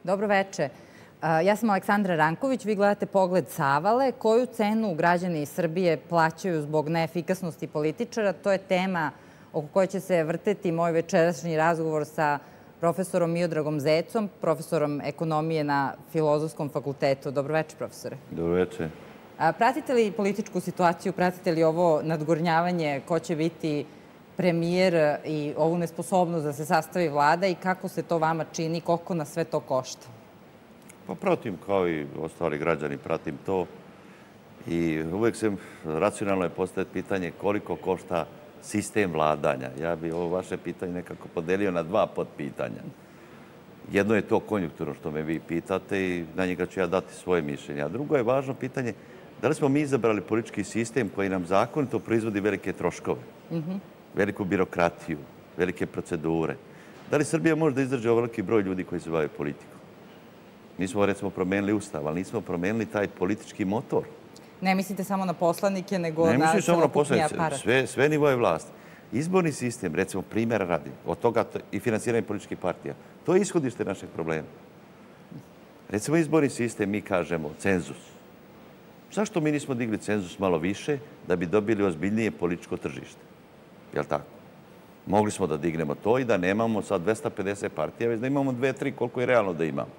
Dobro veče. Ja sam Aleksandra Ranković, vi gledate Pogled Savale. Koju cenu građani Srbije plaćaju zbog neefikasnosti političara? To je tema oko koje će se vrteti moj večerašnji razgovor sa profesorom Miodragom Zecom, profesorom ekonomije na Filozofskom fakultetu. Dobro veče, profesore. Dobro veče. Pratite li političku situaciju, pratite li ovo nadgornjavanje ko će biti premijer i ovu nesposobnost da se sastavi vlada i kako se to vama čini, koliko nas sve to košta? Pa pratim, kao i ostali građani, pratim to. I uvek se racionalno je postaviti pitanje koliko košta sistem vladanja. Ja bih ovo vaše pitanje nekako podelio na dva podpitanja. Jedno je to konjunkturno što me vi pitate i na njega ću ja dati svoje mišljenje. A drugo je važno pitanje da li smo mi izabrali politički sistem koji nam zakonito proizvodi velike troškove, veliku birokratiju, velike procedure. Da li Srbija može da izdrži ovoliki broj ljudi koji se bave politikom? Mi smo, recimo, promenili ustav, ali nismo promenili taj politički motor. Ne mislite samo na poslanike, nego na celokupni aparat? Sve nivoje vlasti. Izborni sistem, recimo, primjera radi, od toga i finansiranje političkih partija, to je ishodište našeg problema. Recimo, izborni sistem, mi kažemo cenzus. Zašto mi nismo digli cenzus malo više da bi dobili ozbiljnije političko tržište? Jel' tako? Mogli smo da dignemo to i da nemamo sad 250 partija, već da imamo 2-3, koliko je realno da imamo.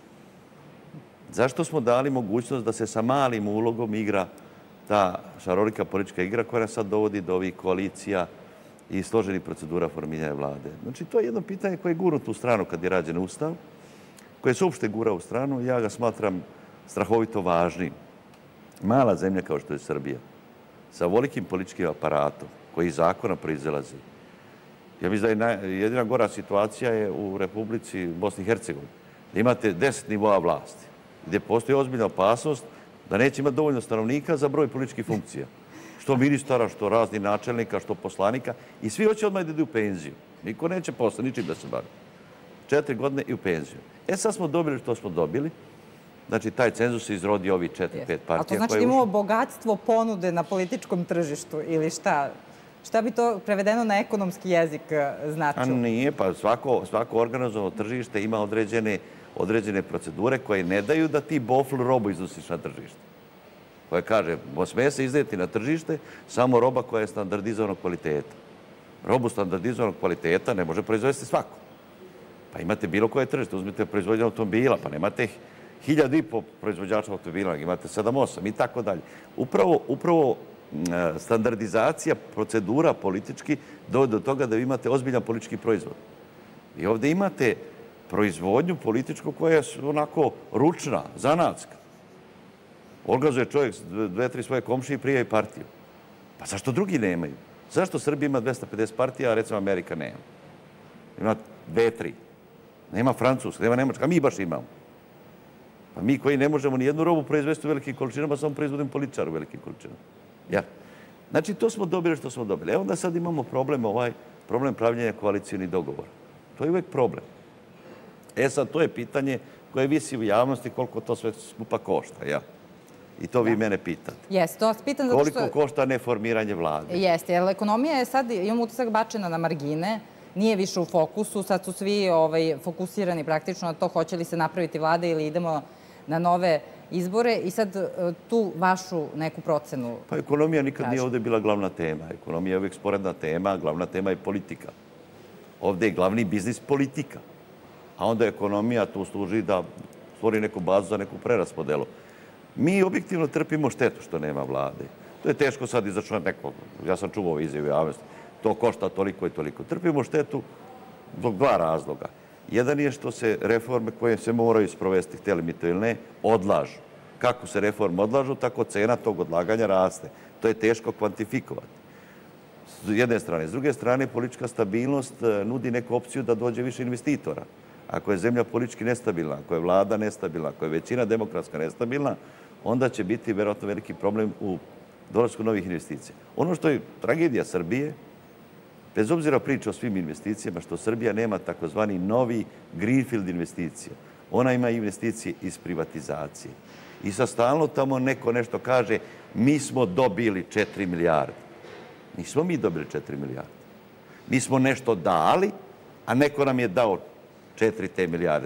Zašto smo dali mogućnost da se sa malim ulogom igra ta šarolika politička igra koja nas sad dovodi do ovih koalicija i složenih procedura formiranja vlade? Znači, to je jedno pitanje koje je gurnuto u stranu kad je rađen ustav, koje se uopšte gura u stranu. Ja ga smatram strahovito važnim. Mala zemlja kao što je Srbija, sa velikim političkim aparatom, koji iz zakona proizilazi. Ja mislim da je jedina gora situacija je u Republici Bosni i Hercegovini, da imate 10 nivoa vlasti, gdje postoji ozbiljna opasnost da neće imati dovoljno stanovnika za broj političkih funkcija. Što ministara, što raznih načelnika, što poslanika. I svi hoće odmah da idu u penziju. Niko neće posle ničim da se bavi. 4 godine i u penziju. Sad smo dobili što smo dobili. Znači, taj cenzus se izrodi ovi 4-5 partija. A to znači da imamo bogatstvo ponude na političkom tržištu ili šta? Šta bi to prevedeno na ekonomski jezik značilo? Nije, pa svako organizovano tržište ima određene procedure koje ne daju da ti bofl robu iznosiš na tržište. Koja kaže, smije se izdeti na tržište samo roba koja je standardizovanog kvaliteta. Robu standardizovanog kvaliteta ne može proizvesti svako. Pa imate bilo koje tržište, uzmite proizvodnje automobila, pa nemate 1500 proizvođača automobila, imate 7-8 i tako dalje. Upravo standardizacija procedura politički dovede do toga da vi imate ozbiljan politički proizvod. I ovdje imate proizvodnju političku koja je onako ručna, zanatska. Organizuje čovjek 2-3 svoje komšije i prijavi partiju. Pa zašto drugi nemaju? Zašto Srbija ima 250 partija, a recimo Amerika nema? Ima 2-3. Nema Francuska, nema Nemačka, a mi baš imamo. Pa mi koji ne možemo ni jednu robu proizvesti u velikim količinama, samo proizvodimo političara u velikim količinama. Znači, to smo dobili što smo dobili. Onda sad imamo problem pravljenja koalicijnih dogovora. To je uvek problem. Sad, to je pitanje koje visi u javnosti koliko to sve skupa košta, I to vi mene pitate. Jeste, to vas pitam zato što... Koliko košta neformiranje vlade? Jeste, jer ekonomija je sad, imam utisak, bačena na margine, nije više u fokusu, sad su svi fokusirani praktično na to hoće li se napraviti vlada ili idemo na nove izbore i sad tu vašu neku procenu. Pa ekonomija nikad nije ovdje bila glavna tema. Ekonomija je uvijek sporedna tema, glavna tema je politika. Ovdje je glavni biznis politika. A onda ekonomija tu služi da stvori neku bazu za neku preraspodelu. Mi objektivno trpimo štetu što nema vlade. To je teško sad izračunati nekog. Ja sam čuo ove izjave javnosti. To košta toliko i toliko. Trpimo štetu zbog dva razloga. Jedan je što se reforme koje se moraju sprovesti, htjeli mi to ili ne, odlažu. Kako se reforme odlažu, tako cena tog odlaganja raste. To je teško kvantifikovati. S jedne strane. S druge strane, politička stabilnost nudi neku opciju da dođe više investitora. Ako je zemlja politički nestabilna, ako je vlada nestabilna, ako je većina demokratska nestabilna, onda će biti verovatno veliki problem u dolasku novih investicija. Ono što je tragedija Srbije, bez obzira priča o svim investicijama, što Srbija nema takozvani novi greenfield investicija. Ona ima investicije iz privatizacije. I sad stalno tamo neko nešto kaže, mi smo dobili 4 milijarde. Nismo mi dobili 4 milijarde. Mi smo nešto dali, a neko nam je dao 4 te milijarde.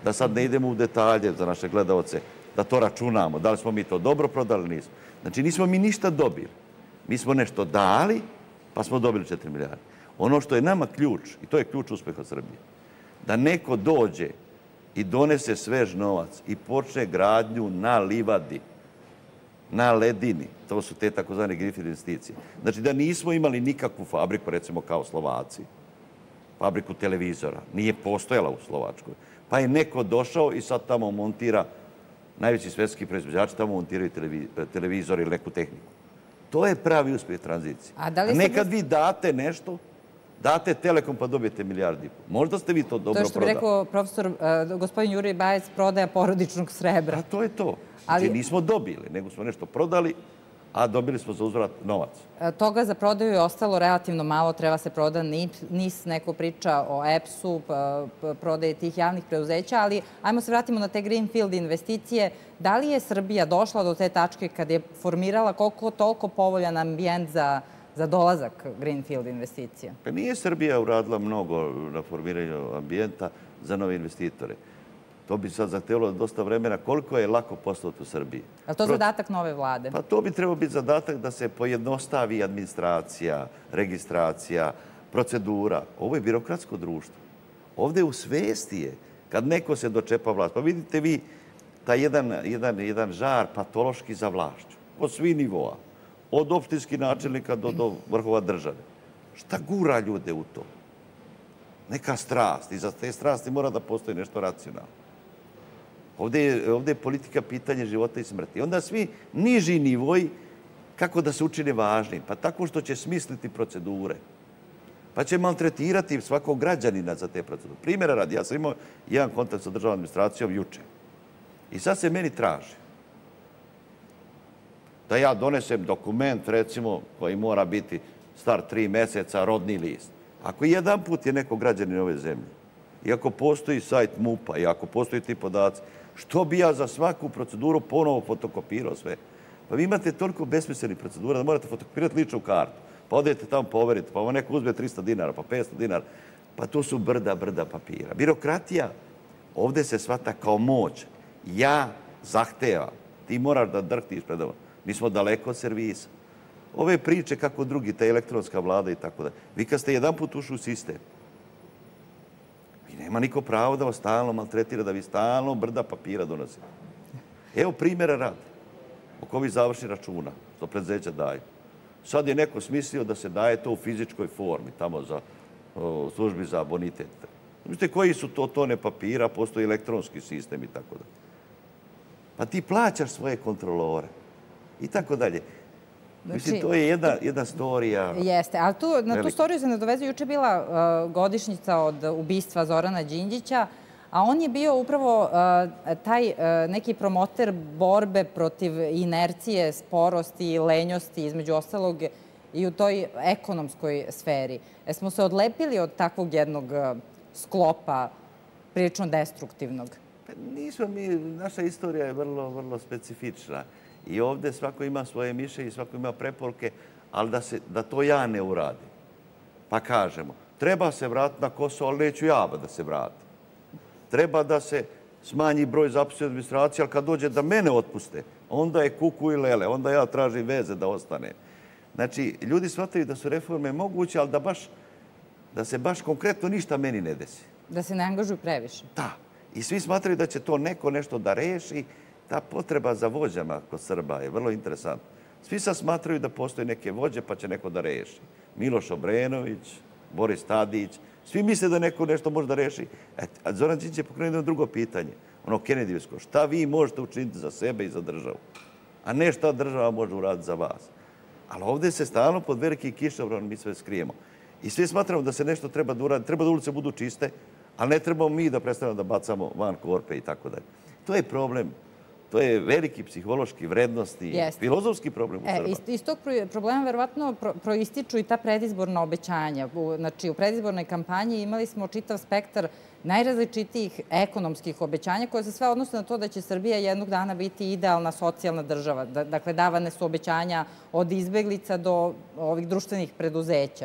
Da sad ne idemo u detalje za naše gledalce, da to računamo, da li smo mi to dobro prodali, nismo. Znači, nismo mi ništa dobili. Mi smo nešto dali, pa smo dobili 4 milijarde. Ono što je nama ključ, i to je ključ uspeha Srbije, da neko dođe i donese svež novac i počne gradnju na livadi, na ledini. To su te takozvane greenfield investicije. Znači da nismo imali nikakvu fabriku, recimo kao Slovaci, fabriku televizora. Nije postojala u Slovačkoj. Pa je neko došao i sad tamo montira, najveći svetski proizvođači tamo montiraju televizor ili neku tehniku. To je pravi uspjeh tranzicije. A nekad vi date nešto, date Telekom pa dobijete milijardi. Možda ste vi to dobro prodali. To je što bi rekao profesor, gospodin Jurij Bajec, prodaja porodičnog srebra. A to je to. Znači nismo dobili, nego smo nešto prodali, a dobili smo za uzvrat novac. Toga za prodaju je ostalo relativno malo, treba se proda NIS, neko priča o EPS-u, prodaje tih javnih preduzeća, ali ajmo se vratimo na te greenfield investicije. Da li je Srbija došla do te tačke kad je formirala koliko toliko povoljan ambijent za dolazak greenfield investicija? Pa nije Srbija uradila mnogo na formiranju ambijenta za nove investitore. To bi sad zahtjevalo dosta vremena. Koliko je lako poslati u Srbiji? Je li to zadatak nove vlade? Pa to bi trebao biti zadatak da se pojednostavi administracija, registracija, procedura. Ovo je birokratsko društvo. Ovdje u svesti je kad neko se dočepa vlast. Pa vidite vi taj jedan žar patološki za vlašću. Od svih nivoa. Od opštinskih načelnika do vrhova države. Šta gura ljude u to? Neka strast. I za te strasti mora da postoji nešto racionalno. Ovdje je politika pitanje života i smrti. Onda svi niži nivoji kako da se učine važnim. Pa tako što će smisliti procedure. Pa će maltretirati svakog građanina za te procedure. Primjera radi, ja sam imao jedan kontakt sa državnom administracijom juče. I sad se meni traži da ja donesem dokument, recimo, koji mora biti star 3 mjeseca, rodni list. Ako jedan put je neko građanin ove zemlje, i ako postoji sajt MUP-a, i ako postoji ti podaci, što bi ja za svaku proceduru ponovo fotokopirao sve? Pa vi imate toliko besmislenih procedura da morate fotokopirati ličnu kartu. Pa odete tamo poverite, pa vam neko uzme 300 dinara, pa 500 dinara. Pa to su brda papira. Birokratija ovdje se shvata kao moć. Ja zahtevam. Ti moraš da drhtiš pred ovo. Mi smo daleko od servisa. Ove priče kako drugi, ta elektronska vlada i tako da. Vi kad ste jedan put ušli u sistem, nema niko pravo da vas stalno maltretira, da vi stalno brda papira donosite. Evo primjera radi. Oko ovih završnih računa, što preduzeća daju. Sad je neko smislio da se daje to u fizičkoj formi, tamo za službi za bonitet. Vidite koji su to tone papira, postoji elektronski sistem i tako da. Pa ti plaćaš svoje kontrolore i tako dalje. Mislim, to je jedna storija. Jeste, ali na tu storiju se nadovezuje. Juče je bila godišnjica od ubistva Zorana Đinđića, a on je bio upravo taj neki promoter borbe protiv inercije, sporosti i lenjosti, između ostalog i u toj ekonomskoj sferi. Smo se odlepili od takvog jednog sklopa prilično destruktivnog? Nismo mi, naša istorija je vrlo specifična. I ovdje svako ima svoje mišljenje i svako ima preporuke, ali da to ja ne uradim. Pa kažemo, treba se vratiti na Kosovo, ali neću ja da se vrati. Treba da se smanji broj zaposlenih u administraciji, ali kad dođe da mene otpuste, onda je kuku i lele, onda ja tražim veze da ostane. Znači, ljudi shvataju da su reforme moguće, ali da se baš konkretno ništa meni ne desi. Da se ne angažuju previše. Da. I svi smatraju da će to neko nešto da reši. Ta potreba za vođama kod Srba je vrlo interesantna. Svi sad smatraju da postoje neke vođe pa će neko da reši. Miloš Obrenović, Boris Tadić, svi misle da neko nešto može da reši. A Zoran Đinđić je pokrenuo jedno drugo pitanje, ono Kennedyjevsko. Šta vi možete učiniti za sebe i za državu? A ne šta država može uraditi za vas. Ali ovdje se stalno pod veliki kišobran mi sve skrijemo. I svi smatramo da se nešto treba da uradi. Treba da ulice budu čiste, ali ne trebamo mi da prestanemo da bacamo van korpe i tako dalje. To je problem. To je veliki psihološki, vrednosti, filozofski problem u Srbiji. Iz tog problema verovatno proističu i ta predizborna obećanja. Znači, u predizbornoj kampanji imali smo čitav spektar najrazličitijih ekonomskih obećanja koje se sve odnose na to da će Srbija jednog dana biti idealna socijalna država. Dakle, davane su obećanja od izbeglica do ovih društvenih preduzeća.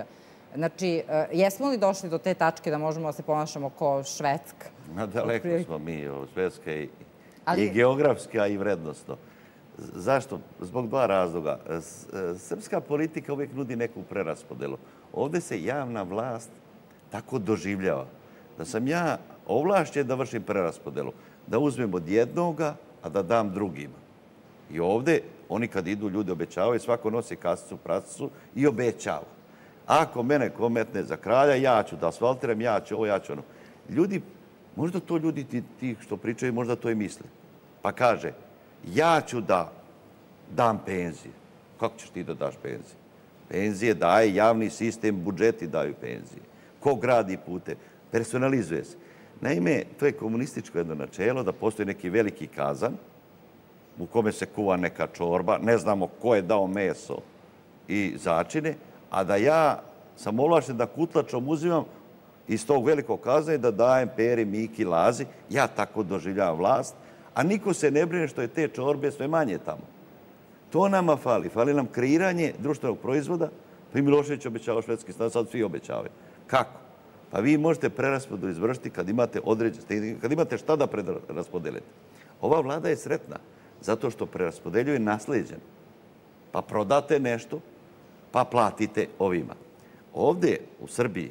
Znači, jesmo li došli do te tačke da možemo da se ponašamo kao Švedska? Daleko smo mi od Švedske i geografski, a i vrednostno. Zašto? Zbog dva razloga. Srpska politika uvijek nudi neku preraspodelu. Ovdje se javna vlast tako doživljava da sam ja ovlašćen da vršim preraspodelu. Da uzmem od jednoga, a da dam drugima. I ovdje oni kad idu, ljudi obećavaju, svako nosi kasicu, prasicu i obećava. Ako mene kometne za kralja, ja ću da asfaltiram, ja ću ovo, ja ću ono. Ljudi, možda to ljudi ti što pričaju, možda to i misle. Pa kaže, ja ću da dam penzije. Kako ćeš ti da daš penzije? Penzije daje javni sistem, budžeti daju penzije. Ko gradi pute? Personalizuje se. Naime, to je komunističko jedno načelo da postoji neki veliki kazan u kome se kuva neka čorba, ne znamo ko je dao meso i začine, a da ja sam ovlašten da kutlačom uzimam iz tog velikog kazana i da dajem Peri, Miki, Lazi. Ja tako doživljavam vlast, a niko se ne brine što je te čorbe sve manje tamo. To nama fali. Fali nam kreiranje društvenog proizvoda. Pa i Milošević obećava švedski stan, sad svi obećavaju. Kako? Pa vi možete preraspodelu izvršiti kad imate šta da preraspodelite. Ova vlada je sretna zato što preraspodeljuje nasleđen. Pa prodate nešto, pa platite ovima. Ovdje u Srbiji,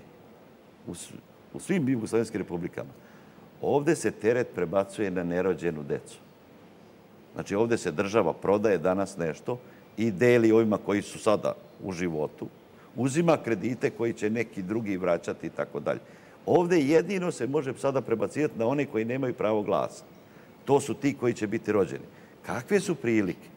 u svim jugoslavenskim republikama, ovdje se teret prebacuje na nerođenu decu. Znači ovdje se država prodaje danas nešto i deli ovima koji su sada u životu, uzima kredite koji će neki drugi vraćati i tako dalje. Ovdje jedino se može sada prebacivati na one koji nemaju pravo glasa. To su ti koji će biti rođeni. Kakve su prilike?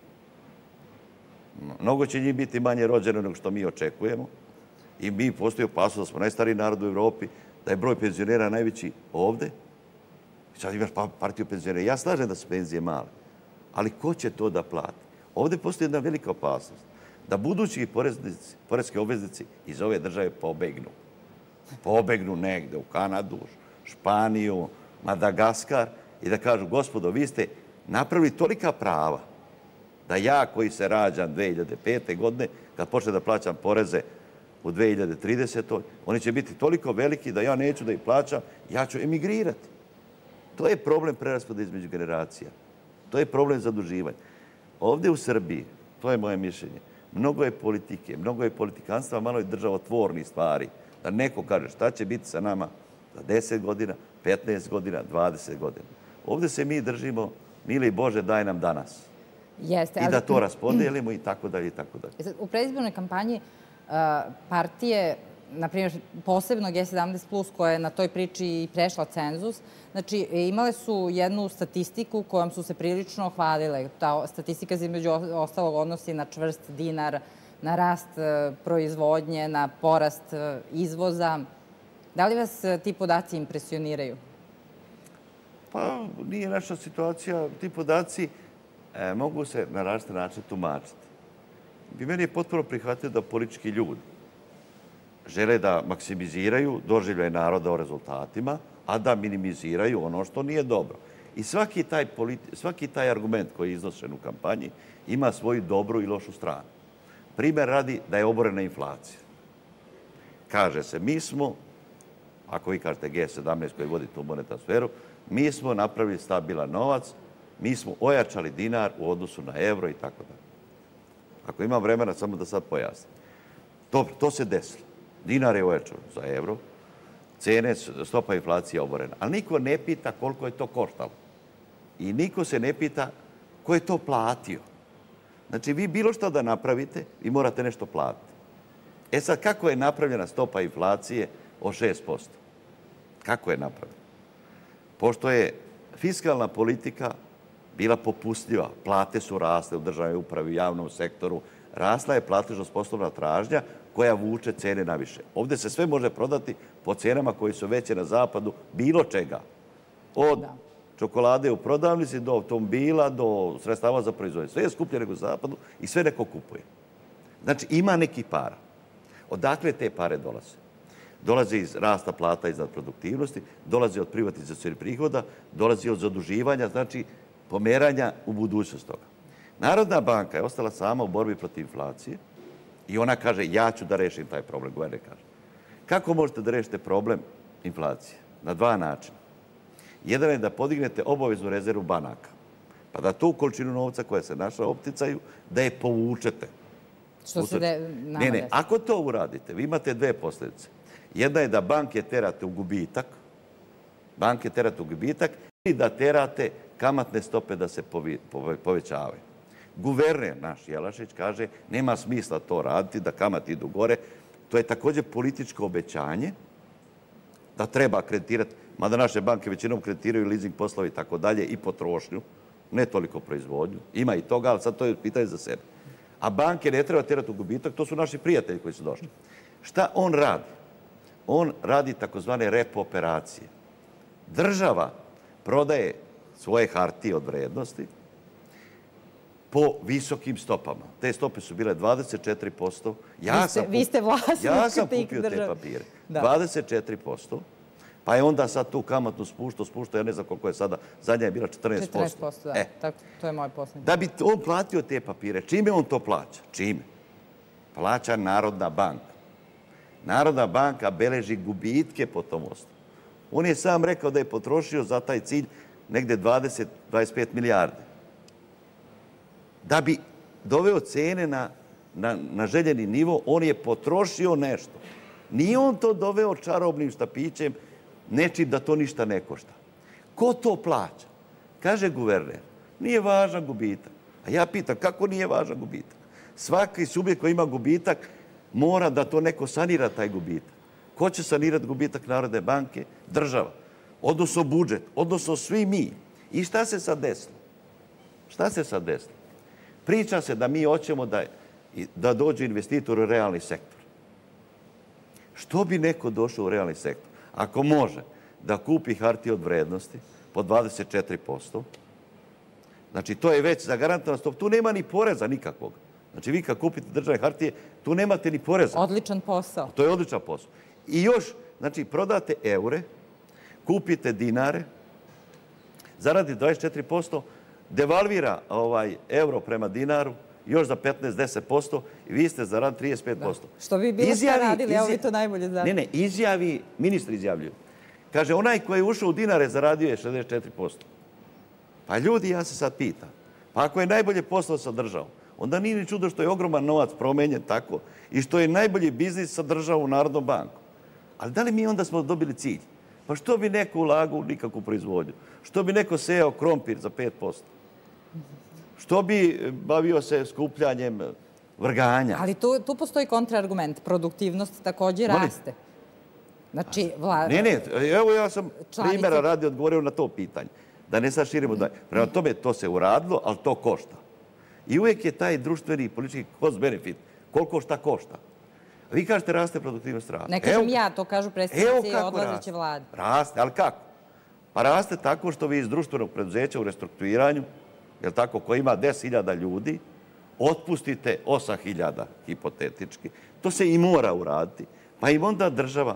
Mnogo će njih biti manje rođeno nego što mi očekujemo. I mi postoji opasnost da smo najstariji narod u Evropi, da je broj penzionera najveći ovdje. Sad imaš partiju penzionera. Ja slažem da su penzije male, ali ko će to da plati? Ovdje postoji jedna velika opasnost da budući poreski obveznici iz ove države pobegnu. Pobegnu negde u Kanadu, Španiju, Madagaskar i da kažu, gospodo, vi ste napravili tolika prava da ja koji se rađam 2005. godine, kad počne da plaćam poreze u 2030. oni će biti toliko veliki da ja neću da ih plaćam, ja ću emigrirati. To je problem preraspodela između generacija. To je problem zaduživanja. Ovdje u Srbiji, to je moje mišljenje, mnogo je politike, mnogo je politikanstva, malo je državotvornih stvari. Da neko kaže šta će biti sa nama za 10 godina, 15 godina, 20 godina. Ovdje se mi držimo, mili Bože, daj nam danas. I da to raspodelimo i tako dalje i tako dalje. U predizbornoj kampanji partije, na primjer, posebno G17+, koja je na toj priči i prešla cenzus, znači imale su jednu statistiku kojom su se prilično hvalile. Ta statistika se između ostalog odnosi na čvrst dinar, na rast proizvodnje, na porast izvoza. Da li vas ti podaci impresioniraju? Pa nije naša situacija. Ti podaci mogu se na različite načine tumačiti. Meni je potpuno prihvatio da politički ljudi žele da maksimiziraju doživljaj naroda o rezultatima, a da minimiziraju ono što nije dobro. I svaki taj argument koji je iznošen u kampanji ima svoju dobru i lošu stranu. Primer radi da je oborena inflacija. Kaže se, mi smo, ako vi kažete G17 koji vodi tu monetarnu sferu, mi smo napravili stabilan novac, mi smo ojačali dinar u odnosu na euro i tako dalje. Ako imam vremena, samo da sad pojasnim. Dobro, to se desilo. Dinar je ojačan za euro, cene, stopa inflacije oborena. Ali niko ne pita koliko je to koštalo. I niko se ne pita ko je to platio. Znači, vi bilo što da napravite, vi morate nešto platiti. E sad, kako je napravljena stopa inflacije od 6%? Kako je napravljena? Pošto je fiskalna politika bila popustljiva, plate su rasle u državnoj upravi, u javnom sektoru, rasla je platežno-sposobna tražnja koja vuče cene naviše. Ovdje se sve može prodati po cenama koji su veće na zapadu, bilo čega. Od čokolade u prodavnici do automobila, do sredstava za proizvodnje. Sve je skuplje nego u zapadu i sve neko kupuje. Znači, ima neki para. Odakle te pare dolaze? Dolaze iz rasta plata iznad produktivnosti, dolaze od privatizacije prihoda, dolaze od zaduživanja, znači pomeranja u budućnost toga. Narodna banka je ostala sama u borbi protiv inflacije i ona kaže, ja ću da rešim taj problem, guverner kaže. Kako možete da rešite problem inflacije? Na dva načina. Jedan je da podignete obaveznu rezervu banaka, pa da tu količinu novca koja se našla u opticaju, da je povučete. Što se Ne, ako to uradite, vi imate dve posljedice. Jedna je da banke terate u gubitak, ili da terate kamatne stope da se povećavaju. Guverner naš Jelašić kaže nema smisla to raditi, da kamati idu gore. To je također političko obećanje da treba kreditirati, mada naše banke većinom kreditiraju leasing poslovi i tako dalje i potrošnju, ne toliko proizvodnju. Ima i toga, ali sad to je pitanje za sebe. A banke ne treba terati u gubitak, to su naši prijatelji koji su došli. Šta on radi? On radi takozvane repo operacije. Država prodaje svoje hartije od vrednosti po visokim stopama. Te stope su bile 24%. Vi ste vlasnik ja sam kupio te papire. 24%. Pa je onda sad tu kamatnu spuštao, ja ne znam koliko je sada, zadnja je bila 14%. 14%, da. To je moj posljednji. Da bi on platio te papire, čime on to plaća? Čime? Plaća Narodna banka. Narodna banka beleži gubitke po tom osnovu. On je sam rekao da je potrošio za taj cilj negde 20-25 milijarde. Da bi doveo cene na željeni nivo, on je potrošio nešto. Nije on to doveo čarobnim štapićem, nečim da to ništa ne košta. Ko to plaća? Kaže guverner, nije važan gubitak. A ja pitam, kako nije važan gubitak? Svaki subjekt koji ima gubitak mora da to neko sanira taj gubitak. Ko će sanirati gubitak Narodne banke? Država. Odnosno budžet. Odnosno svi mi. I šta se sad desilo? Priča se da mi hoćemo da dođe investitor u realni sektor. Što bi neko došao u realni sektor? Ako može da kupi hartije od vrednosti po 24%, znači to je već zagarantovano stop. Tu nema ni poreza nikakvog. Znači vi kad kupite državne hartije, tu nemate ni poreza. Odličan posao. To je odličan posao. I još, znači, prodate eure, kupite dinare, zaradite 24%, devalvira euro prema dinaru, još za 15-10% i vi ste zaradili 35%. Što bi bilo šta radili, evo vi to najbolje znate. Ne, ministri izjavljuju. Kaže, onaj koji je ušao u dinare zaradio je 64%. Pa ljudi, ja se sad pitam, pa ako je najbolje posao sa državom, onda nije ni čudo što je ogroman novac promenjen tako i što je najbolji biznis sa državom u Narodnom banku. Ali da li mi onda smo dobili cilj? Pa što bi neko ulagao u nikakvu proizvodnju? Što bi neko sejao krompir za 5%? Što bi bavio se skupljanjem vrganja? Ali tu postoji kontraargument. Produktivnost također raste. Znači, Ne, evo ja sam primjera radi odgovorio na to pitanje. Da ne sad širimo dalje. Prema tome to se uradilo, ali to košta. I uvijek je taj društveni i politički cost benefit. Koliko šta košta? Vi kažete raste produktivnost rada. Ne kažem ja, to kažu predstavnici odlazeće vlade. Raste, ali kako? Pa raste tako što vi iz društvenog preduzeća u restrukturiranju, jel tako, koji ima 10.000 ljudi, otpustite 8.000 hipotetički. To se i mora uraditi. Pa im onda država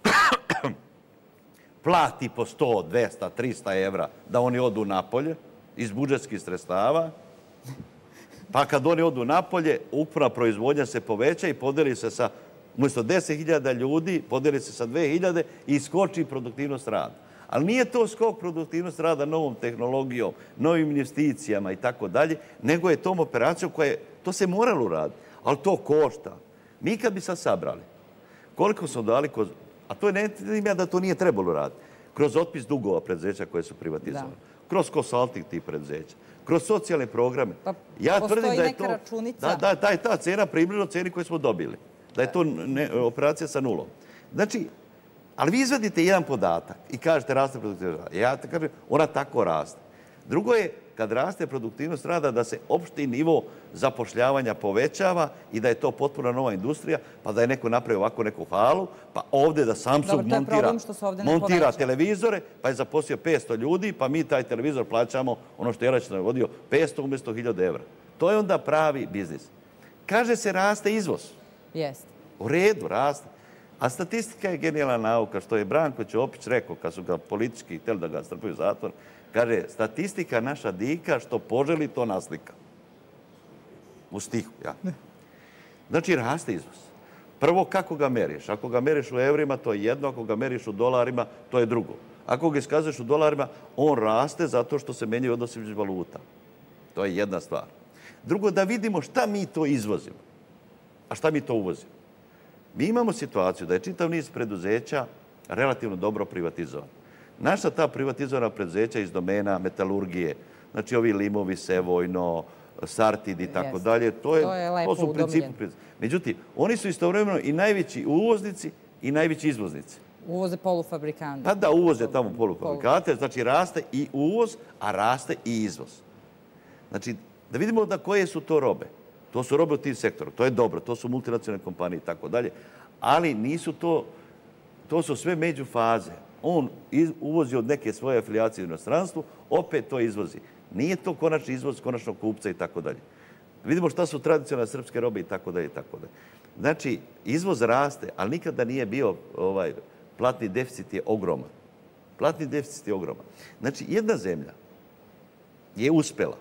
plati po 100, 200, 300 evra da oni odu napolje iz budžetskih sredstava. Pa kad oni odu napolje, ukupna proizvodnja se poveća i podeli se sa, umjesto 10.000 ljudi, podeli se sa 2.000 i skoči produktivnost rada. Ali nije to skok produktivnost rada novom tehnologijom, novim investicijama i tako dalje, nego je tom operacijom koja je, to se moralo uraditi, ali to košta. Mi kad bi sad sabrali, koliko smo dali, a to je ne da to nije trebalo raditi, kroz otpis dugova preduzeća koje su privatizovane, kroz consulting tih preduzeća, kroz socijalne programe. Ja tvrdim da je to, da je ta cena približno ceni koju smo dobili. Da je to operacija sa nulom. Znači, ali vi izvadite jedan podatak i kažete raste produktivnost rada. Ja kažem, ona tako raste. Drugo je, kad raste produktivnost rada, da se opšti nivo zapošljavanja povećava i da je to potpuno nova industrija, pa da je neko napravio ovako neku halu, pa ovdje da Samsung montira televizore, pa je zaposlio 500 ljudi, pa mi taj televizor plaćamo, ono što je Jelačić navodio, 500 umjesto 1000 evra. To je onda pravi biznis. Kaže se raste izvoz. Jeste. U redu, raste. A statistika je genijalna nauka, što je Branko Ćopić rekao, kad su ga politički htjeli da ga strpaju u zatvor, kaže, statistika naša dika, što poželi, to naslika. U stihu, ja. Znači, raste izvoz. Prvo, kako ga meriš? Ako ga meriš u evrima, to je jedno. Ako ga meriš u dolarima, to je drugo. Ako ga iskazuješ u dolarima, on raste zato što se menjaju odnosi između valuta. To je jedna stvar. Drugo, da vidimo šta mi to izvozimo, a šta mi to uvozimo. Mi imamo situaciju da je čitav niz preduzeća relativno dobro privatizovan. Naša ta privatizovana preduzeća iz domena metalurgije, znači ovi Limovi, Sevojno, Sartid i tako dalje, to su u principu. Međutim, oni su istovremeno i najveći uvoznici i najveći izvoznici. Uvoze polufabrikante. Pa da, uvoze tamo polufabrikante, znači raste i uvoz, a raste i izvoz. Znači, da vidimo da koje su to robe. To su robe u tim sektoru, to je dobro, to su multinacionalne kompanije i tako dalje, ali nisu to su sve međufaze. On uvozi od neke svoje afilijacije u inostranstvu, opet to izvozi. Nije to konačni izvoz konačnog kupca i tako dalje. Vidimo šta su tradicionalne srpske robe i tako dalje i tako dalje. Znači, izvoz raste, ali nikada nije bio, platni deficit je ogroman. Platni deficit je ogroman. Znači, jedna zemlja je uspela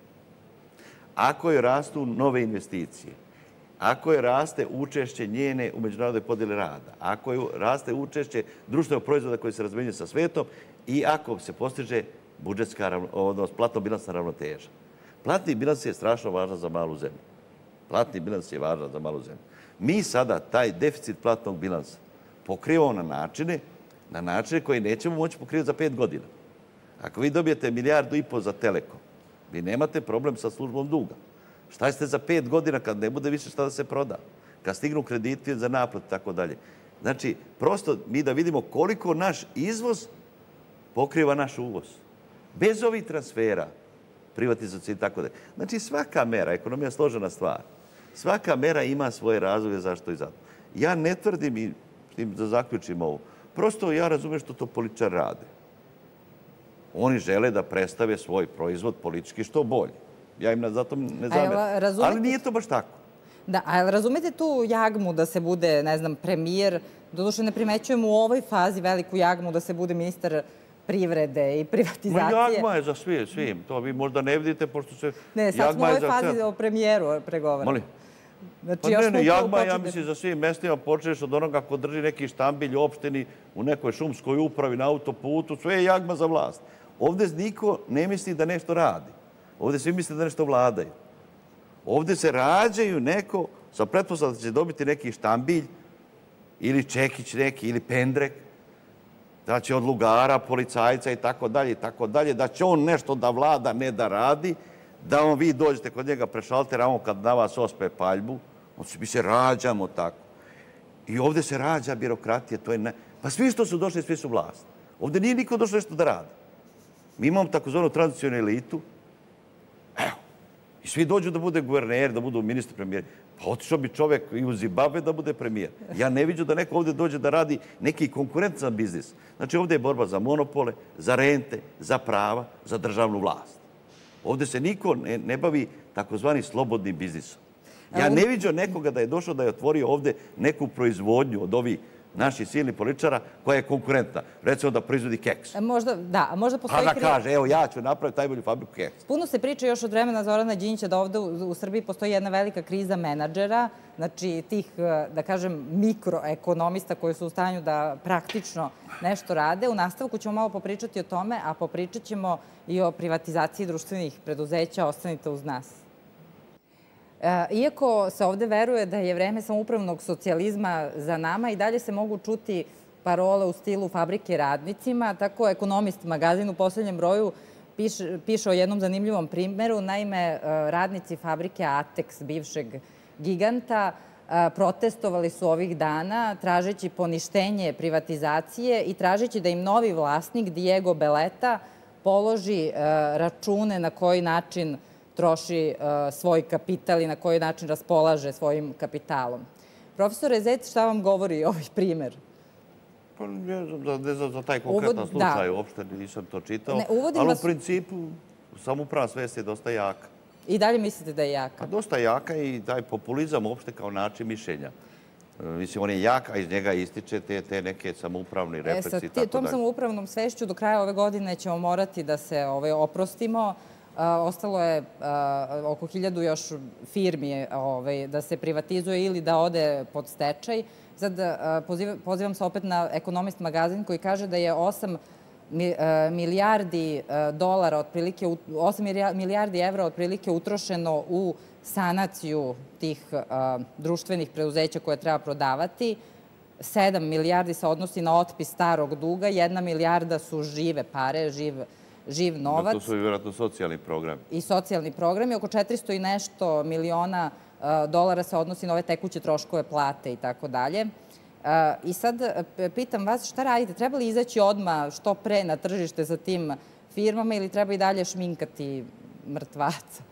ako joj rastu nove investicije, ako joj raste učešće njene u međunarodnoj podjeli rada, ako joj raste učešće društvenog proizvoda koji se razmenjuje sa svetom i ako se postiže platno-bilansna ravnoteža. Platni bilans je strašno važan za malu zemlju. Platni bilans je važan za malu zemlju. Mi sada taj deficit platnog bilansa pokrivamo na načine koje nećemo moći pokrivati za 5 godina. Ako vi dobijete 1,5 milijardu za Telekom, vi nemate problem sa službom duga. Šta ste za 5 godina kad ne bude više šta da se proda? Kad stignu krediti za naplatu i tako dalje. Znači, prosto mi da vidimo koliko naš izvoz pokriva naš uvoz. Bez ovih transfera, privatizacije i tako dalje. Znači, svaka mera, ekonomija je složena stvar, svaka mera ima svoje razloge zašto i zato. Ja ne tvrdim, i da zaključim ovo, prosto ja razumijem što to političari rade. Oni žele da predstave svoj proizvod politički što bolje. Ja im zato ne zameram. Ali nije to baš tako. Da, a razumete tu jagmu da se bude, ne znam, premijer, doduše ne primećujemo u ovoj fazi veliku jagmu da se bude ministar privrede i privatizacije. Jagma je za svim. To vi možda ne vidite, pošto se... Ne, sad smo u ovoj fazi o premijeru pregovaramo. Molim? Pa ne, jagma ja mislim za svim mestima, počneš od onoga ko drži neki štambilj u opštini, u nekoj šumskoj upravi, na autoputu, sve je jagma za vlast. Ovdje niko ne misli da nešto radi. Ovdje svi misle da nešto vladaju. Ovdje se rađaju neko sa pretpostavkom da će dobiti neki štambilj ili čekić neki ili pendrek, da će od lugara, policajca i tako dalje, da će on nešto da vlada, ne da radi, da on vi dođete kod njega prešaltera, on kad na vas ospe paljbu, mi se rađamo tako. I ovdje se rađa birokratija, to je pa svi što su došli, svi su vlast. Ovdje nije niko došao nešto da radi. Mi imamo takozvanu tradicionalnu elitu, evo, i svi dođu da bude guverner, da budu ministri, premijeri. Pa otišao bi čovek i u Zimbabve da bude premijer. Ja ne viđu da neko ovdje dođe da radi neki konkurentan biznis. Znači ovdje je borba za monopole, za rente, za prava, za državnu vlast. Ovdje se niko ne bavi takozvani slobodnim biznisom. Ja ne viđu nekoga da je došao da je otvorio ovdje neku proizvodnju od ovih naših silnih političara koja je konkurentna. Recimo da proizvodi keks. Možda postoji... Pa da kaže, evo ja ću napraviti najbolju fabriku keks. Puno se priča još od vremena Zorana Đinđića da ovdje u Srbiji postoji jedna velika kriza menadžera, znači tih, da kažem, mikroekonomista koji su u stanju da praktično nešto rade. U nastavku ćemo malo popričati o tome, a popričat ćemo i o privatizaciji društvenih preduzeća. Ostanite uz nas. Iako se ovdje veruje da je vreme samoupravnog socijalizma za nama, i dalje se mogu čuti parole u stilu fabrike radnicima. Tako Ekonomist magazin u posljednjem broju piše o jednom zanimljivom primjeru. Naime, radnici fabrike Atex, bivšeg giganta, protestovali su ovih dana tražeći poništenje privatizacije i tražeći da im novi vlasnik, Diego Beleta, položi račune na koji način troši svoj kapital i na koji način raspolaže svojim kapitalom. Profesore Zec, šta vam govori ovaj primer? Pa ne znam za taj konkretan slučaj, uopšte nisam to čitao, ali u principu samoupravna svest je dosta jaka. I dalje mislite da je jaka? Dosta jaka i taj populizam uopšte kao način mišljenja. Mislim, on je jak, a iz njega ističe te neke samoupravne refleksije i tako dalje. Tom samoupravnom svešću do kraja ove godine ćemo morati da se oprostimo Ostalo je oko 1000 još firmi da se privatizuje ili da ode pod stečaj. Sad pozivam se opet na Ekonomist magazin koji kaže da je 8 milijardi dolara, otprilike 8 milijardi evra otprilike utrošeno u sanaciju tih društvenih preduzeća koje treba prodavati. 7 milijardi se odnosi na otpis starog duga, 1 milijarda su žive pare, živ novac. To su i vjerojatno socijalni programi. I socijalni programi. Oko 400 i nešto miliona dolara se odnosi na ove tekuće troškove, plate i tako dalje. I sad pitam vas šta radite? Treba li izaći odmah što pre na tržište sa tim firmama ili treba i dalje šminkati mrtvaca?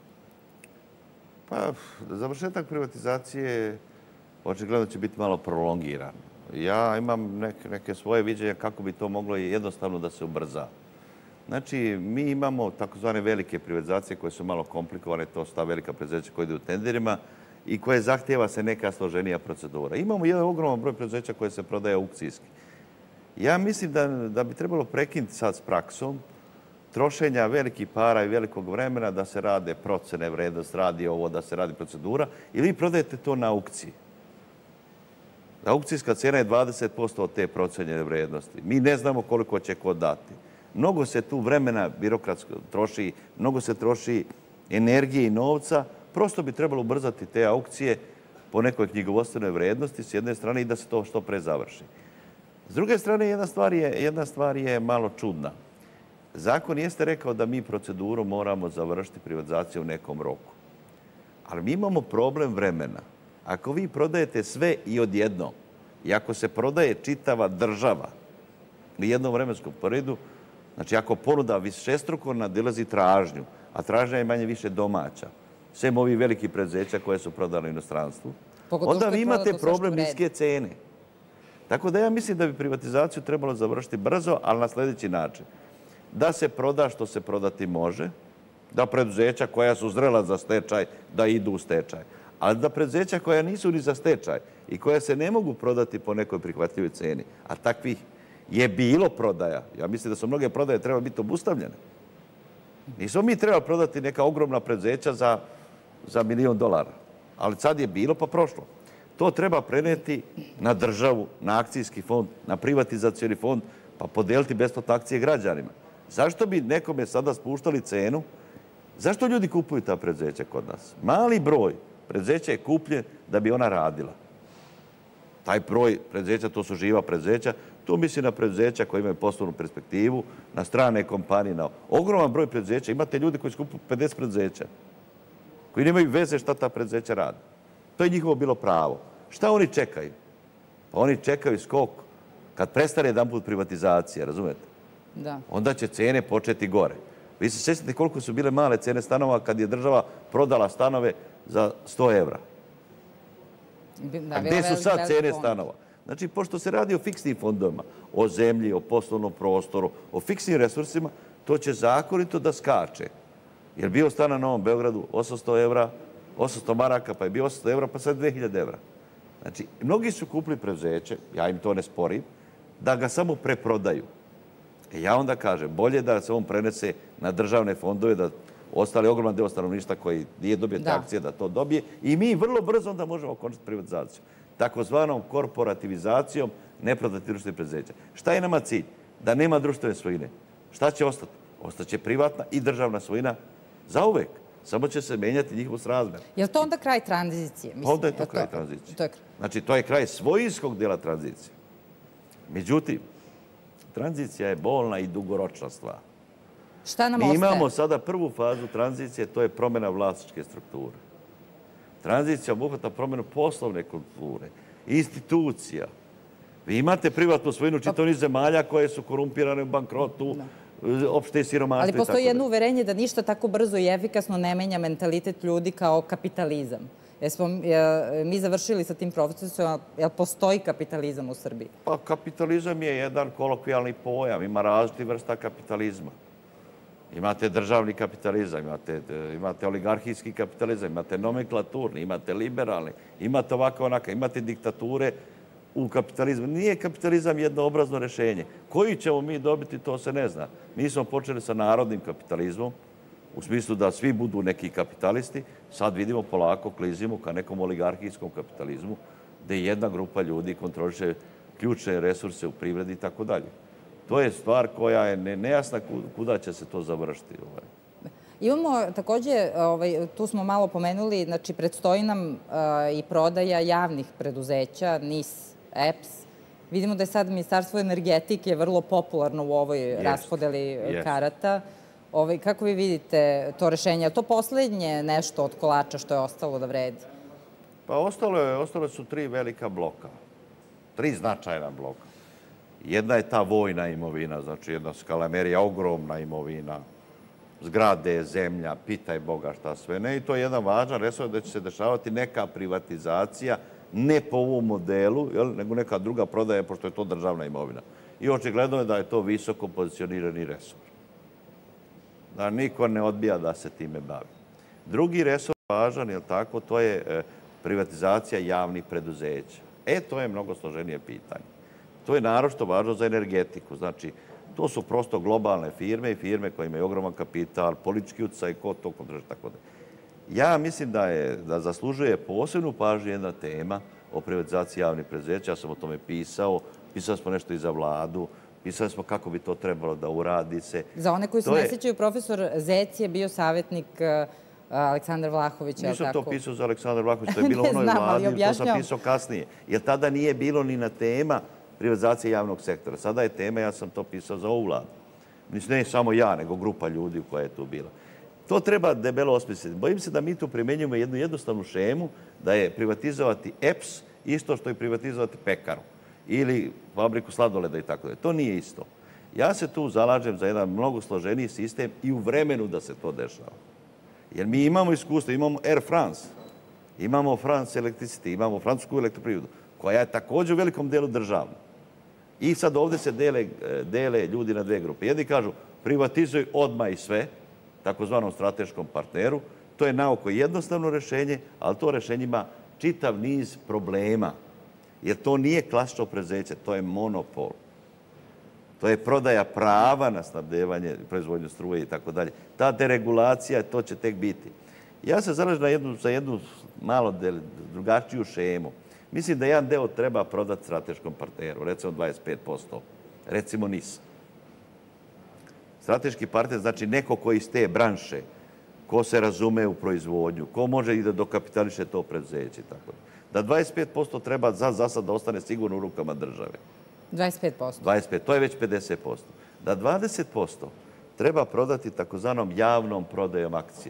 Pa, završetak privatizacije očigledno će biti malo prolongiran. Ja imam neke svoje viđenja kako bi to moglo jednostavno da se ubrza. Znači, mi imamo takozvane velike privatizacije koje su malo komplikovane, to su ta velika preduzeća koja idu u tenderima i koje zahtjeva se neka složenija procedura. Imamo jedan ogroman broj preduzeća koje se prodaje aukcijski. Ja mislim da bi trebalo prekinuti sad s praksom trošenja velikih para i velikog vremena da se rade procene vrednost, radi ovo, da se radi procedura i vi prodajete to na aukciji. Aukcijska cena je 20% od te procenjene vrednosti. Mi ne znamo koliko će ko dati. Mnogo se tu vremena birokratsko troši, mnogo se troši energije i novca. Prosto bi trebalo ubrzati te aukcije po nekoj knjigovodstvenoj vrednosti s jedne strane i da se to što pre završi. S druge strane, jedna stvar je malo čudna. Zakon jeste rekao da mi proceduru moramo završiti privatizaciju u nekom roku. Ali mi imamo problem vremena. Ako vi prodajete sve i odjednom, i ako se prodaje čitava država u jednom vremenskom periodu, znači ako ponuda višestruko nadilazi tražnju, a tražnja je manje više domaća, sem ovih velikih preduzeća koje su prodali u inostranstvu, onda vi imate problem niske cene. Tako da ja mislim da bi privatizaciju trebalo završiti brzo, ali na sljedeći način. Da se proda što se prodati može, da preduzeća koja su zrela za stečaj, da idu u stečaj. Ali da preduzeća koja nisu ni za stečaj i koja se ne mogu prodati po nekoj prihvatljivoj ceni, a takvih je bilo prodaja. Ja mislim da su mnoge prodaje treba biti obustavljene. Nismo mi trebali prodati neka ogromna preduzeća za $1 milion. Ali sad je bilo pa prošlo. To treba preneti na državu, na akcijski fond, na privatizacioni fond, pa podeliti besplatno akcije građanima. Zašto bi nekome sada spuštali cenu? Zašto ljudi kupuju ta preduzeća kod nas? Mali broj preduzeća je kupljen da bi ona radila. Taj broj preduzeća, to su živa preduzeća, tu misli na preduzeća koji imaju poslovnu perspektivu, na strane kompanije, na ogroman broj preduzeća. Imate ljudi koji skupuju 50 preduzeća, koji nemaju veze šta ta preduzeća rade. To je njihovo bilo pravo. Šta oni čekaju? Pa oni čekaju skok. Kad prestane jedan put privatizacija, razumete? Da. Onda će cene početi gore. Vi se sjećate koliko su bile male cene stanova kad je država prodala stanove za 100 evra. A gdje su sad cene stanova? Znači, pošto se radi o fiksnim fondovima, o zemlji, o poslovnom prostoru, o fiksnim resursima, to će zakonito da skače. Jer bio stan na Novom Beogradu 800 evra, 800 maraka, pa je bio 800 evra, pa sad 2000 evra. Znači, mnogi su kupili preduzeće, ja im to ne sporim, da ga samo preprodaju. Ja onda kažem, bolje da se on prenese na državne fondove, da ostali ogroman deo stanovništva koji nije dobio te akcije, da to dobije. I mi vrlo brzo onda možemo končati privatizaciju. Takozvanom korporativizacijom neprodanih društvenih preduzeća. Šta je nama cilj? Da nema društvene svojine. Šta će ostati? Ostaće privatna i državna svojina zauvek. Samo će se menjati njihov srazmer. Je li to onda kraj tranzicije? Onda je to kraj tranzicije. Znači, to je kraj svojinskog dela tranzicije. Međutim, tranzicija je bolna i dugoročna stvar. Šta nam ostaje? Mi imamo sada prvu fazu tranzicije, to je promjena vlasničke strukture. Tranzicija obuhvata promjenu poslovne kulture, institucija. Vi imate privatnu svojinu čitav niz zemalja koje su korumpirane u bankrotu, opšte siromaštvo i tako. Ali postoji jedno uverenje da ništa tako brzo i efikasno ne menja mentalitet ljudi kao kapitalizam. Jesmo mi završili sa tim procesom, jel postoji kapitalizam u Srbiji? Pa kapitalizam je jedan kolokvijalni pojam, ima različitih vrsta kapitalizma. Imate državni kapitalizam, imate oligarhijski kapitalizam, imate nomenklaturni, imate liberalni, imate ovako onaka, imate diktature u kapitalizmu. Nije kapitalizam jednoobrazno rešenje. Koji ćemo mi dobiti, to se ne zna. Mi smo počeli sa narodnim kapitalizmom u smislu da svi budu neki kapitalisti. Sad vidimo polako, klizimo ka nekom oligarhijskom kapitalizmu, gde jedna grupa ljudi kontroliše ključne resurse u privredi i tako dalje. To je stvar koja je nejasna kuda će se to završiti. Imamo takođe, tu smo malo pomenuli, znači predstoji nam i prodaja javnih preduzeća, NIS, EPS. Vidimo da je sad Ministarstvo energetike vrlo popularno u ovoj raspodeli karata. Kako vi vidite to rešenje? Je li to poslednje nešto od kolača što je ostalo da vredi? Pa ostalo su 3 velika bloka. 3 značajna bloka. Jedna je ta vojna imovina, znači jedna skalamerija, ogromna imovina, zgrade, zemlja, pitaj Boga šta sve ne. I to je jedan važan resor da će se dešavati neka privatizacija, ne po ovom modelu, nego neka druga prodaja, pošto je to državna imovina. I očigledno je da je to visoko pozicionirani resor. Da niko ne odbija da se time bavi. Drugi resor važan, je li tako, to je privatizacija javnih preduzeća. To je mnogo složenije pitanje. To je naročito važno za energetiku. Znači, to su prosto globalne firme i firme koje imaju ogroman kapital, politički uticaj, ko to kontroliše, tako da. Ja mislim da zaslužuje posebnu pažnju jedna tema o privatizaciji javnih preduzeća. Ja sam o tome pisao smo nešto i za vladu, pisali smo kako bi to trebalo da uradi se. Za one koji se ne sjećaju, profesor Zec je bio savjetnik Aleksandra Vlahovića. Nisam to pisao za Aleksandra Vlahovića, to je bilo u onoj vladi, to sam pisao kasnije. Jer tada nije bilo ni na tema privatizacije javnog sektora. Sada je tema, ja sam to pisao za ovu vladu. Mislim, ne samo ja, nego grupa ljudi koja je tu bila. To treba debelo osmisliti. Bojim se da mi tu primenjujemo jednu jednostavnu šemu, da je privatizovati EPS isto što je privatizovati pekaru ili fabriku sladoleda i tako da. To nije isto. Ja se tu zalažem za jedan mnogo složeniji sistem i u vremenu da se to dešava. Jer mi imamo iskustvo, imamo Air France, imamo France Electricity, imamo francusku elektroprivredu, koja je također u velikom delu državna. I sad ovdje se dele ljudi na 2 grupe. Jedni kažu privatizuj odmah i sve, takozvanom strateškom partneru. To je naoko jednostavno rešenje, ali to rešenje ima čitav niz problema. Jer to nije klasično preduzeće, to je monopol. To je prodaja prava na snabdevanje, proizvodnju struje i tako dalje. Ta deregulacija, to će tek biti. Ja se zalažem za jednu malo drugačiju šemu. Mislim da jedan deo treba prodati strateškom partneru, recimo 25%, recimo NIS. Strateški partner znači neko ko iz te branše, ko se razume u proizvodnju, ko može i da dokapitališe to preduzeće. Da 25% treba za sad da ostane sigurno u rukama države. 25%? 25%, to je već 50%. Da 20% treba prodati takozvanom javnom prodajom akcija.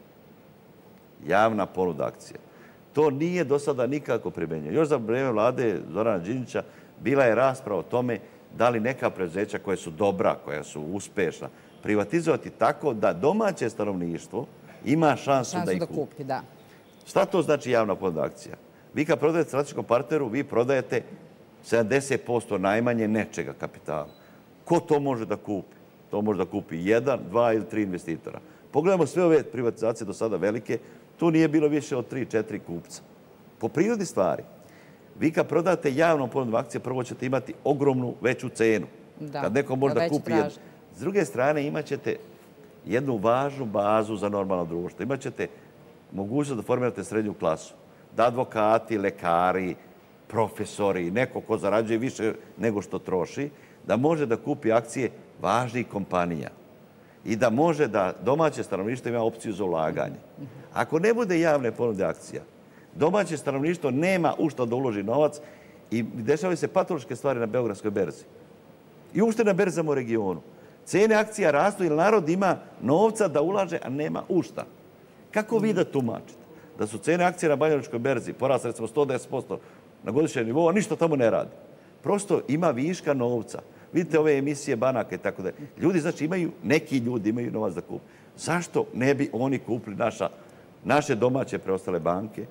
Javna ponuda akcija. To nije do sada nikako primenjeno. Još za vreme vlade Zorana Đinđića bila je rasprava o tome da li neka preduzeća koja su dobra, koja su uspešna, privatizovati tako da domaće stanovništvo ima šansu da ih kupi. Šta to znači javna ponuda akcija? Vi kad prodajete strateškom partneru, vi prodajete 70% najmanje nečega kapitala. Ko to može da kupi? To može da kupi 1, 2 ili 3 investitora. Pogledamo sve ove privatizacije do sada velike, tu nije bilo više od 3-4 kupca. Po prirodi stvari, vi kad prodate javnom ponudom akcije, prvo ćete imati ogromnu veću cenu. Kad neko može da kupi jednu. S druge strane, imat ćete jednu važnu bazu za normalno društvo. Imat ćete mogućnost da formirate srednju klasu. Da advokati, lekari, profesori, neko ko zarađuje više nego što troši, da može da kupi akcije važnih kompanija i da može da domaće stanovništvo ima opciju za ulaganje. Ako ne bude javne ponude akcija, domaće stanovništvo nema u što da uloži novac i dešavaju se patološke stvari na Beogradskoj berzi. I uopšte na berzama u regionu. Cene akcija rastu jer narod ima novca da ulaže, a nema u šta. Kako vi da tumačite? Da su cene akcije na Banjalučkoj berzi porasle recimo 110% na godišnjem nivou, a ništa tamo ne radi. Prosto ima viška novca. Vidite ove emisije banaka i tako da. Ljudi, znači, neki ljudi imaju novac da kupe. Zašto ne bi oni kupili naše domaće preostale banke,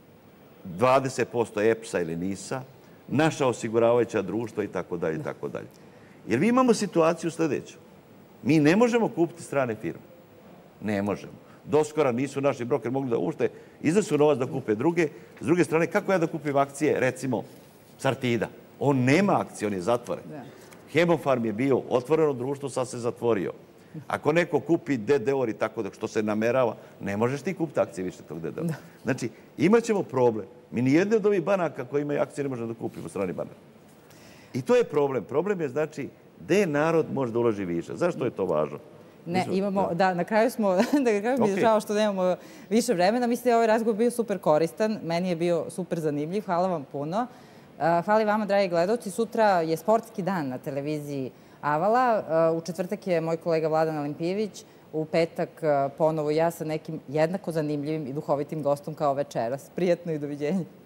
20% EPS-a ili NIS-a, naša osiguravajuća društva i tako dalje i tako dalje. Jer mi imamo situaciju sljedeću. Mi ne možemo kupiti strane firme. Ne možemo. Doskora nisu naši brokeri mogli da ušte, iznesu novac da kupe druge. S druge strane, kako ja da kupim akcije, recimo, Sartida? On nema akcije, on je zatvoren. Hemofarm je bio otvoreno društvo, sad se zatvorio. Ako neko kupi DDOR i tako da što se namerava, ne možeš ti kupiti akcije više tog DDOR. Znači, imat ćemo problem. Mi nijedne od ovih banaka koji imaju akcije ne možemo da kupimo u strani banaka. I to je problem. Problem je, znači, gde narod može da uloži više. Zašto je to važno? Ne, imamo, da, na kraju smo, mi je žao što nemamo više vremena. Mislim da je ovaj razgovor bio super koristan. Meni je bio super zanimljiv. Hvala vam puno. Hvala i vama, dragi gledalci. Sutra je sportski dan na televiziji Avala. U četvrtak je moj kolega Vladan Olimpijević. U petak ponovo ja sa nekim jednako zanimljivim i duhovitim gostom kao večeras. Prijatno i doviđenja.